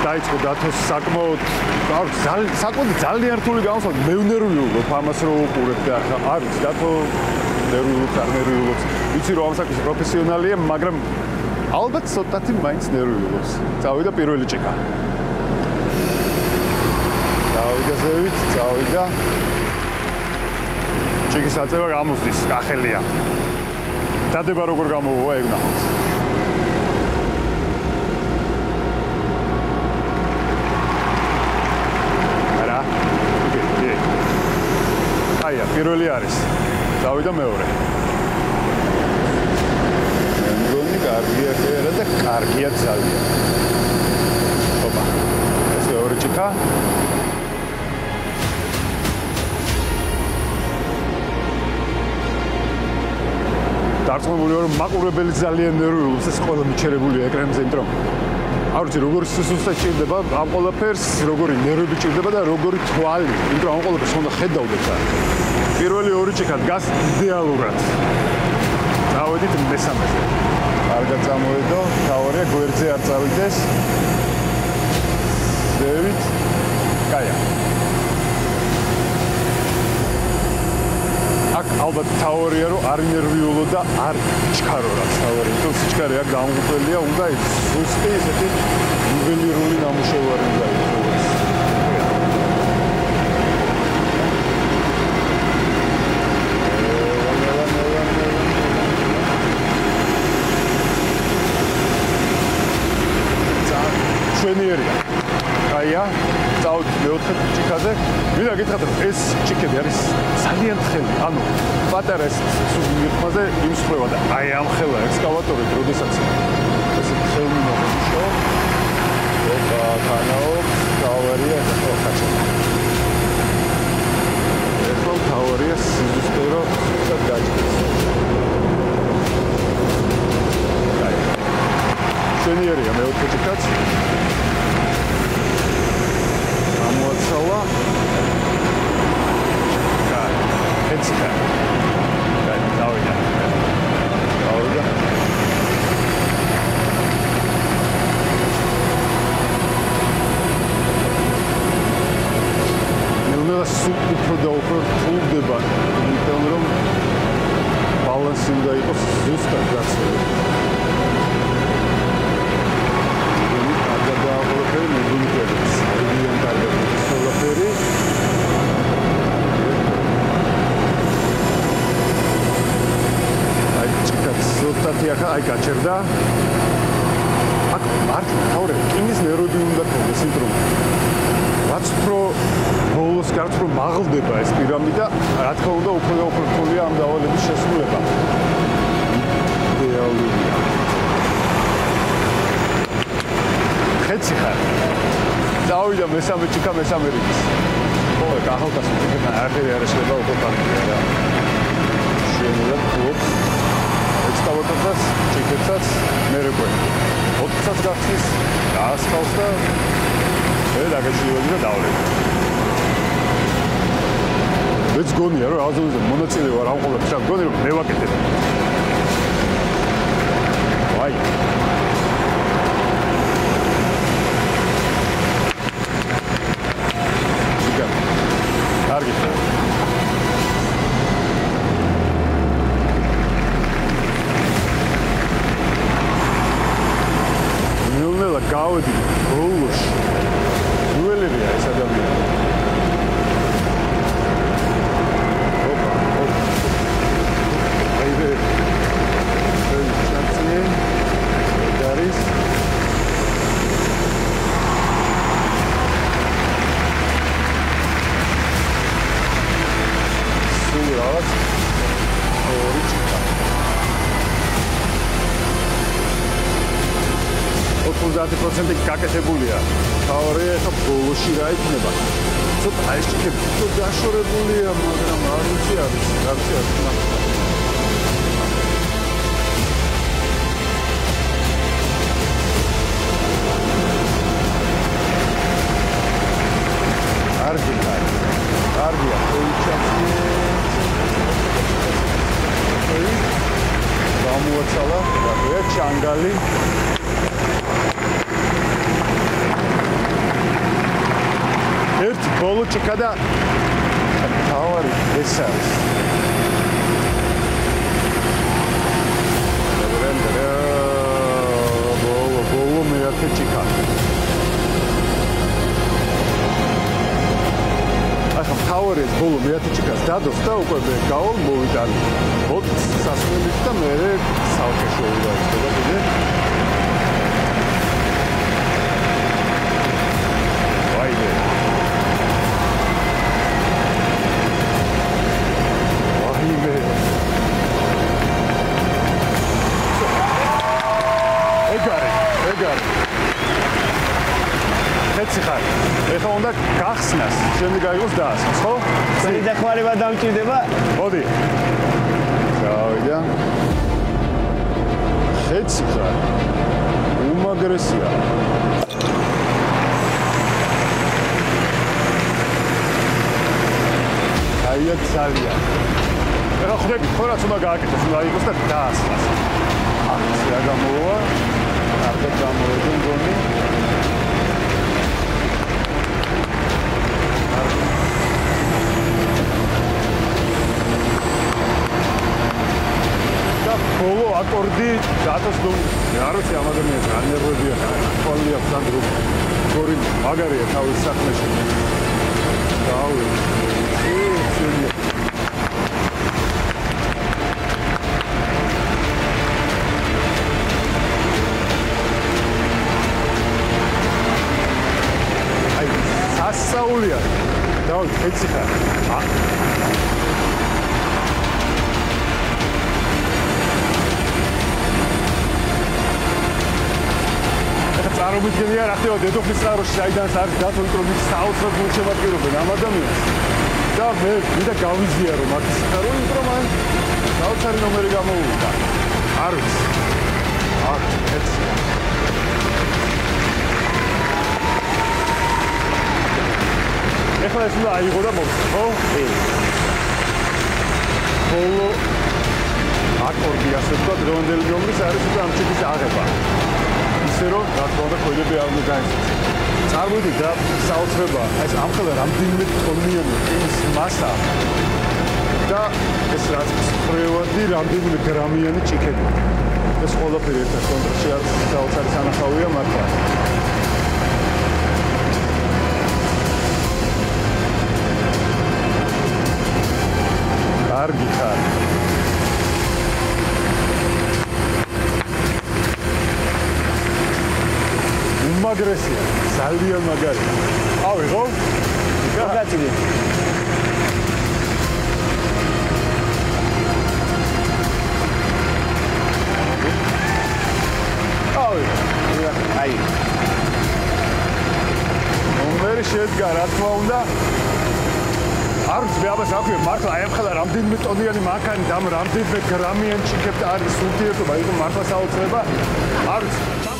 დაიწყო დათოს საკმაოდ ძალიან რთული გამოსვლა. მე ვნერვიულობ ამას რო უყურებ და არ ვიცი დათო ნერვიულობს არ ნერვიულობს. ვიცი რომ ამ საკითხის პროფესიონალია, მაგრამ ალბათ ცოტათი მაინც ნერვიულობს. წავიდა პირველი ჭიქა. წავიდა ზევით, წავიდა. ჭიქის აწევა გამოსდის, კახელია. დადება როგორ გამოვა ეგ ნახოთ. აია, პირველი არის. დავიდა მეორე. მე მგონი კარგია ხერა და კარგია ძალიან. ოპა. ეს მეორე ჭიქა. დარწმუნებული ვარ, რომ მაყურებელი ძალიან ნერვიულობს, ეს ყველა მიჩერებულია ეკრანზე, იმიტომ არ ვიცი როგორი სუსტა ჭირდება ამ ყველაფერს, როგორი ნერვები ჭირდება და როგორი თვალი, იმიტომ ამ ყველაფერს უნდა ხედავდეთ და პირველი ორი ჭიქა დგას იდეალურად. წავედით მესამეზე. კარგად წამოვედო, თავარია გვერდზე არ წავიდეს. ზევით. კაია. აქ ალბათ თავარია რომ არ ნერვიულო და არ ჩქარო რა თავარი. თუ სიჩქარე აქ დამღუპელია, უნდა ზუსტი ესეთი ნიველირული ნამუშევარი უნდა იყოს. ჩვენიერია. კაია. წავით მეოთხე ჭიქაზე. მინდა გითხრათ რომ ეს ჭიქები არის ძალიან თხელი. ანუ პატარა ეს სუბმირხმაზე იმსხვევა და აი ამ ხელა ექსკავატორით, როდესაც ესე თხელი მომიშო. ოპა, თანაობს, თავარია ახლა ხაჭა. ახლა თავარია სიზუსტე რომ სულ გაჭირს. აი. ჩვენიერია მეოთხე ჭიქაც. მოაცალა. კაი, ეცი კაი. კაი, დავიდა. დავიდა. ნელ-ნელა სულ უფრო და უფრო რთულდება, იმიტომ რომ ბალანსი უნდა იყოს ზუსტად გაცვლილი. აი გაჩერდა. აქ მარტო თავრე კინის ნერვები უნდა ქონდეს, იმიტომ რომ რაც უფრო ბოლოს გარც უფრო მაღლდება ეს პირამიდა, რა თქმა უნდა უფრო და უფრო რთულია ამ დავალების შესრულება. იდეალურია. ხეცი ხარ. დავიდა მესამე ჭიქა მესამე რიგის. ხო, ახალგაზრდა ჭიქა არაფერი არ შეიძლება უკვე პარკია რა. შეიძლება ფლობს ექსკავატორს, ჭიქებსაც მერეკვე. 4-საც გახსნის, გაასხავს და მე დაგეშლივები და დავლები. მეც გონია რომ აზონზე მონაწილე ვარ ამ ყველაფერს, რა გონი რომ მე ვაკეთებ. ვაი. ჭიქა. კარგი. გავედი ბოლოში. ნუელებია ეს ადამიანი. ოპა, ოპა. აიდე. ეს ჩანცი. დარის. სულ რაღაც. ორი ჭიქა. 90% გაკეთებულია. თავარია ახლა ბოლოში რა იქნება. ცოტა ეს ჭიქები ცოტა დაშორებულია, მაგრამ არ ვიცი არის. კარგია, ჩანგალი ბოლო ჭიქა და თავარი ეს არის. ბოლო მეათე ჭიქა. ახლა თავარი ეს ბოლო მეათე ჭიქას დადოს და უკვე მე გავალ მოვიდა. მოდ სასწრებით და მე სალკე შევიდა ხდება კიდე. ვაიმე. ვაიმე. ეგარი. ეცი ხარ. ეხლა უნდა გახსნას, შემდეგ აიღოს დაასხას, ხო? წელი დახმარება დამჭირდება. მოდი. გავიდა. ეცი ხარ. უმაგრესია. აია ძალიან. ეხლა ხვდები, ხო რაც უნდა გააკეთოს, უნდა აიღოს და დაასხას. აქცია გამოვა. აბა გამოვედი მგონი. და ბოლო აკორდი დათოს დო არ ვიცი ამ ადამიანს არ ნერვებია ყველია სანდრო გორი მაგარია თავის საქმეში დაუ აი სასაულია დაუ ეცი ხარ წარმოგიდგენია რა ხდება დედოფლის წყაროში საიდანაც არის დათო ინტრომის საოცრად შემადგენლობენ ამ ადამიანს და მე მინდა გავიზიარო მათი წყარო იმიტომ რომ საოცარი ნომერი გამოუვიდა არ ვიცი აქ ეცი ეხლა ეს უნდა აიღო და მოვსო ხო? ბოლო აკორდი ასე ვთქვათ დღევანდელი ნომრის არის უკვე ამ ჭიქის აღება ისე რომ რა თქმა უნდა ქოიდები არ უნდა გაიცნოს. წარმოვიდი და საოცრება, ეს ამხელა რამდენიმე ტონიანი ის მასა და ეს რაც ხრევადი რამდენიმე გრამიანი ჭიქები. ეს ყველაფერი ერთად კონტროლში არის საოცარი სანახავია მართლა. კარგი ხარ. მაგრესია, ძალიან მაგარია. ავიღო? გაგაცილი. ავიღო. აი. ნომერი შედგა, რა თქმა უნდა. არ ვიცი, მე აბას აქვია, მართლა აი ამ ხელა რამდენიმე ტონიანი მანქანი და რამდენიმე გრამიანი ჭიქებს არის ურთიერთობა, იყო მართლა საოცრება. არ ვიცი.